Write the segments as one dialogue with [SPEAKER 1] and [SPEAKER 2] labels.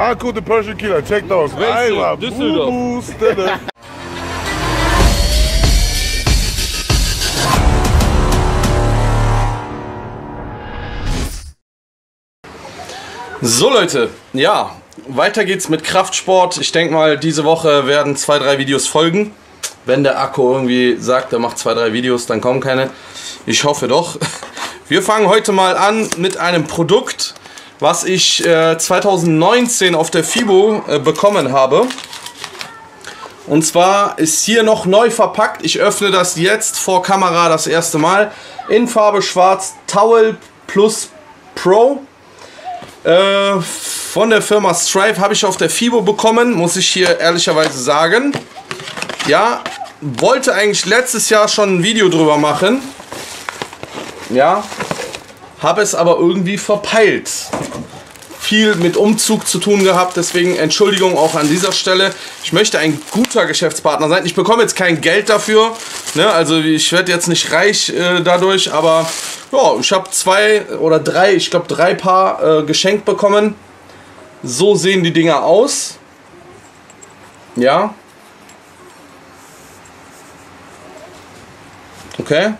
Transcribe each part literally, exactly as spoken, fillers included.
[SPEAKER 1] Akku, the Persian Killer, check those.
[SPEAKER 2] Wechsel, Düsseldorf.
[SPEAKER 3] So Leute, ja, weiter geht's mit Kraftsport. Ich denke mal, diese Woche werden zwei, drei Videos folgen. Wenn der Akku irgendwie sagt, er macht zwei, drei Videos, dann kommen keine. Ich hoffe doch. Wir fangen heute mal an mit einem Produkt, was ich äh, zweitausendneunzehn auf der FIBO äh, bekommen habe. Und zwar ist hier noch neu verpackt. Ich öffne das jetzt vor Kamera das erste Mal. In Farbe schwarz, Towel Plus Pro. Äh, von der Firma Strive habe ich auf der FIBO bekommen, muss ich hier ehrlicherweise sagen. Ja, wollte eigentlich letztes Jahr schon ein Video drüber machen. Ja, habe es aber irgendwie verpeilt. Viel mit Umzug zu tun gehabt, deswegen Entschuldigung auch an dieser Stelle. Ich möchte ein guter Geschäftspartner sein. Ich bekomme jetzt kein Geld dafür, ne? Also ich werde jetzt nicht reich äh, dadurch, aber ja, ich habe zwei oder drei, ich glaube drei Paar äh, geschenkt bekommen. So sehen die Dinger aus. Ja. Okay.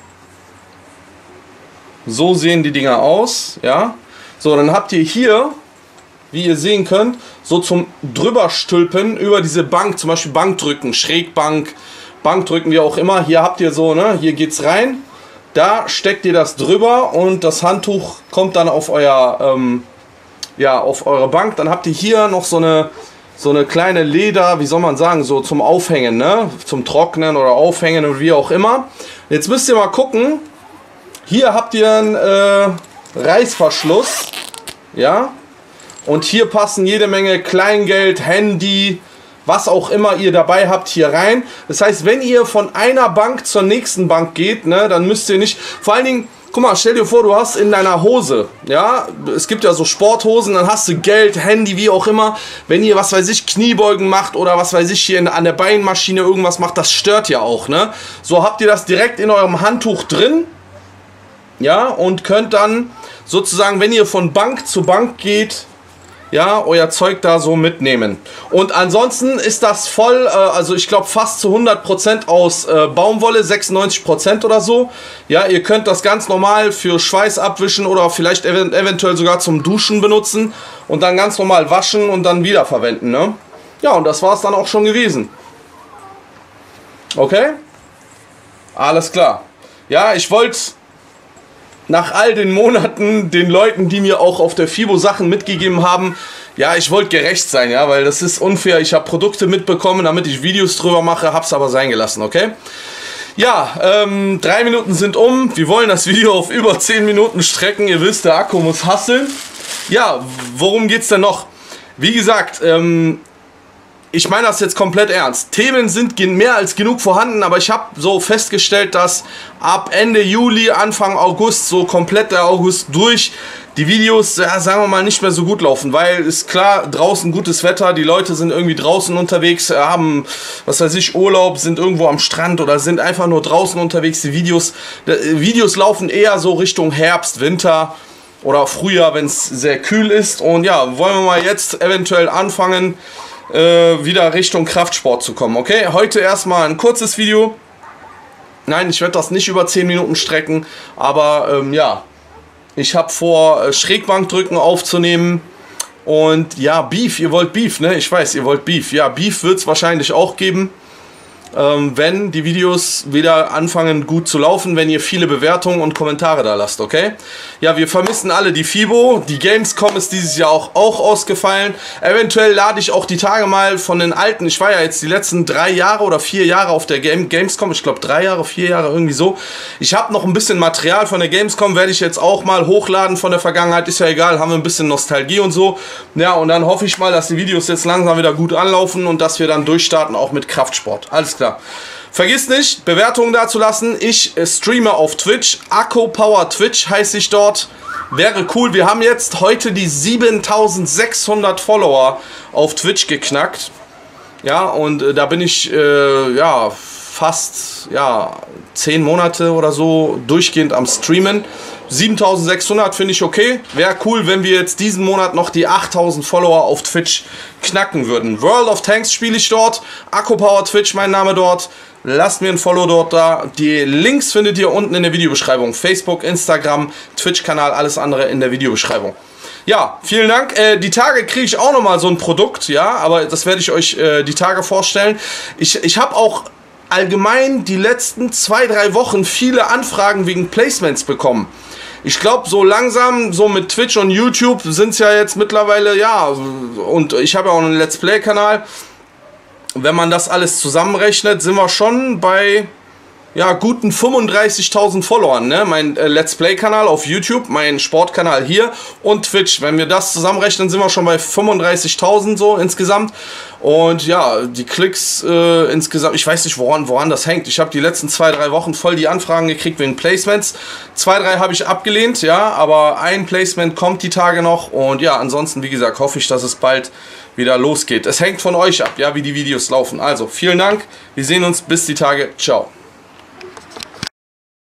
[SPEAKER 3] So sehen die Dinger aus, ja. So, dann habt ihr hier, wie ihr sehen könnt, so zum drüberstülpen über diese Bank, zum Beispiel Bankdrücken, Schrägbank, Bankdrücken, wie auch immer. Hier habt ihr so, ne, hier geht's rein. Da steckt ihr das drüber und das Handtuch kommt dann auf euer, ähm, ja, auf eure Bank. Dann habt ihr hier noch so eine, so eine kleine Leder, wie soll man sagen, so zum Aufhängen, ne, zum Trocknen oder Aufhängen und wie auch immer. Jetzt müsst ihr mal gucken. Hier habt ihr einen äh, Reißverschluss, ja, und hier passen jede Menge Kleingeld, Handy, was auch immer ihr dabei habt, hier rein. Das heißt, wenn ihr von einer Bank zur nächsten Bank geht, ne, dann müsst ihr nicht, vor allen Dingen, guck mal, stell dir vor, du hast in deiner Hose, ja, es gibt ja so Sporthosen, dann hast du Geld, Handy, wie auch immer. Wenn ihr, was weiß ich, Kniebeugen macht oder was weiß ich, hier in, an der Beinmaschine irgendwas macht, das stört ja auch, ne. So habt ihr das direkt in eurem Handtuch drin. Ja, und könnt dann sozusagen, wenn ihr von Bank zu Bank geht, ja, euer Zeug da so mitnehmen. Und ansonsten ist das voll, äh, also ich glaube fast zu hundert Prozent aus äh, Baumwolle, sechsundneunzig Prozent oder so. Ja, ihr könnt das ganz normal für Schweiß abwischen oder vielleicht ev eventuell sogar zum Duschen benutzen und dann ganz normal waschen und dann wiederverwenden, ne? Ja, und das war es dann auch schon gewesen. Okay? Alles klar. Ja, ich wollte nach all den Monaten den Leuten, die mir auch auf der FIBO Sachen mitgegeben haben, ja, ich wollte gerecht sein, ja, weil das ist unfair. Ich habe Produkte mitbekommen, damit ich Videos drüber mache, hab's aber sein gelassen, okay? Ja, ähm, drei Minuten sind um. Wir wollen das Video auf über zehn Minuten strecken. Ihr wisst, der Akku muss hasseln. Ja, worum geht's denn noch? Wie gesagt, ähm, ich meine das jetzt komplett ernst. Themen sind mehr als genug vorhanden, aber ich habe so festgestellt, dass ab Ende Juli, Anfang August, so komplett der August durch, die Videos, ja, sagen wir mal, nicht mehr so gut laufen, weil ist klar, draußen gutes Wetter, die Leute sind irgendwie draußen unterwegs, haben, was weiß ich, Urlaub, sind irgendwo am Strand oder sind einfach nur draußen unterwegs. Die Videos, die Videos laufen eher so Richtung Herbst, Winter oder Frühjahr, wenn es sehr kühl ist. Und ja, wollen wir mal jetzt eventuell anfangen, Äh, wieder Richtung Kraftsport zu kommen, okay? Heute erstmal ein kurzes Video. Nein, ich werde das nicht über zehn Minuten strecken, aber ähm, ja, ich habe vor, äh, Schrägbankdrücken aufzunehmen und ja, Beef, ihr wollt Beef, ne? Ich weiß, ihr wollt Beef. Ja, Beef wird es wahrscheinlich auch geben, ähm, wenn die Videos wieder anfangen gut zu laufen, wenn ihr viele Bewertungen und Kommentare da lasst, okay? Ja, wir vermissen alle die FIBO, die Gamescom ist dieses Jahr auch, auch ausgefallen. Eventuell lade ich auch die Tage mal von den alten, ich war ja jetzt die letzten drei Jahre oder vier Jahre auf der Game Gamescom, ich glaube drei Jahre, vier Jahre, irgendwie so. Ich habe noch ein bisschen Material von der Gamescom, werde ich jetzt auch mal hochladen von der Vergangenheit, ist ja egal, haben wir ein bisschen Nostalgie und so. Ja, und dann hoffe ich mal, dass die Videos jetzt langsam wieder gut anlaufen und dass wir dann durchstarten, auch mit Kraftsport. Alles klar. Vergiss nicht, Bewertungen da zu lassen. Ich äh, streame auf Twitch. Akku Power Twitch heiße ich dort. Wäre cool. Wir haben jetzt heute die siebentausendsechshundert Follower auf Twitch geknackt. Ja, und äh, da bin ich äh, ja fast ja, zehn Monate oder so durchgehend am Streamen. siebentausendsechshundert finde ich okay. Wäre cool, wenn wir jetzt diesen Monat noch die achttausend Follower auf Twitch knacken würden. World of Tanks spiele ich dort. Akku Power Twitch, mein Name dort. Lasst mir ein Follow dort da. Die Links findet ihr unten in der Videobeschreibung. Facebook, Instagram, Twitch-Kanal, alles andere in der Videobeschreibung. Ja, vielen Dank. Äh, die Tage kriege ich auch nochmal so ein Produkt, ja, aber das werde ich euch äh, die Tage vorstellen. Ich, ich habe auch allgemein die letzten zwei, drei Wochen viele Anfragen wegen Placements bekommen. Ich glaube, so langsam, so mit Twitch und YouTube sind es ja jetzt mittlerweile, ja, und ich habe ja auch einen Let's Play-Kanal. Wenn man das alles zusammenrechnet, sind wir schon bei ja, guten fünfunddreißigtausend Followern, ne? Mein äh, Let's Play-Kanal auf YouTube, mein Sportkanal hier und Twitch. Wenn wir das zusammenrechnen, sind wir schon bei fünfunddreißigtausend so insgesamt. Und ja, die Klicks äh, insgesamt, ich weiß nicht, woran, woran das hängt. Ich habe die letzten zwei, drei Wochen voll die Anfragen gekriegt wegen Placements. Zwei, drei habe ich abgelehnt, ja, aber ein Placement kommt die Tage noch. Und ja, ansonsten, wie gesagt, hoffe ich, dass es bald wieder losgeht. Es hängt von euch ab, ja, wie die Videos laufen. Also, vielen Dank. Wir sehen uns bis die Tage. Ciao.